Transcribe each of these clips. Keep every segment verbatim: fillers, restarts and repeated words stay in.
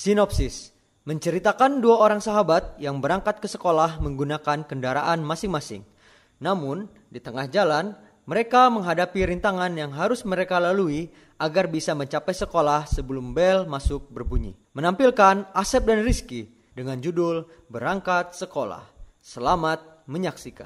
Sinopsis menceritakan dua orang sahabat yang berangkat ke sekolah menggunakan kendaraan masing-masing. Namun, di tengah jalan, mereka menghadapi rintangan yang harus mereka lalui agar bisa mencapai sekolah sebelum bel masuk berbunyi. Menampilkan Asep dan Rizky dengan judul Berangkat Sekolah. Selamat menyaksikan.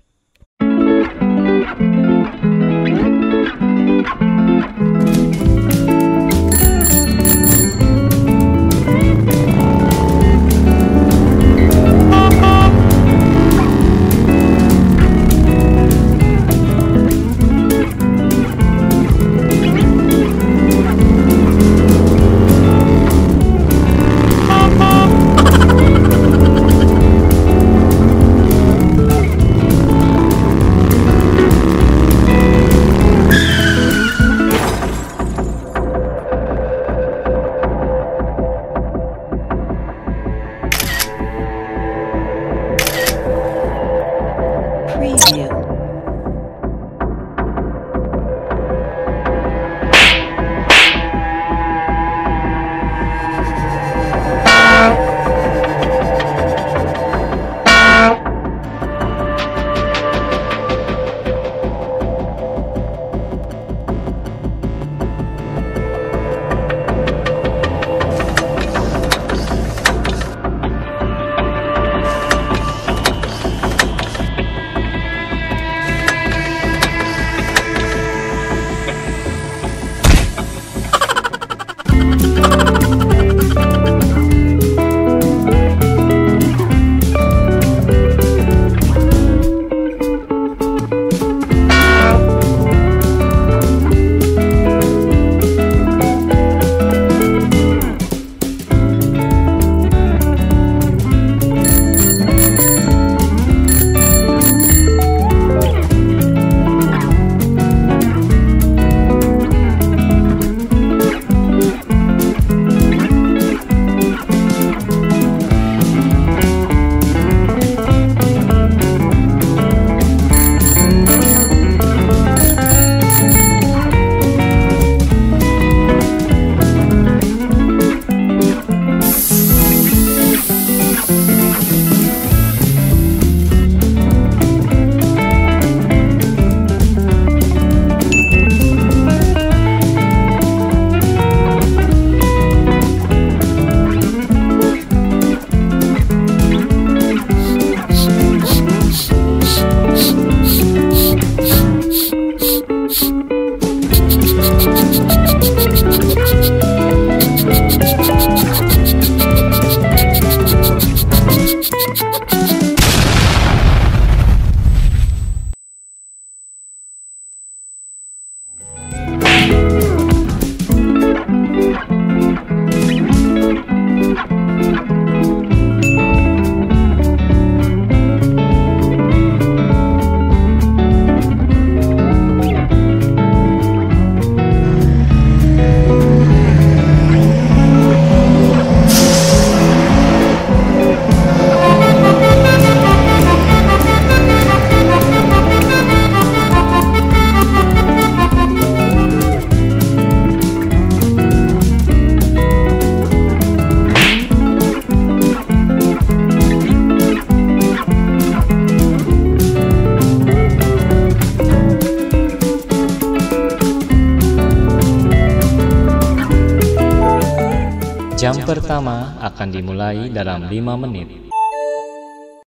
Jam pertama akan dimulai dalam lima menit.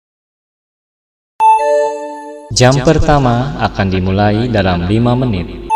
Jam pertama akan dimulai dalam lima menit.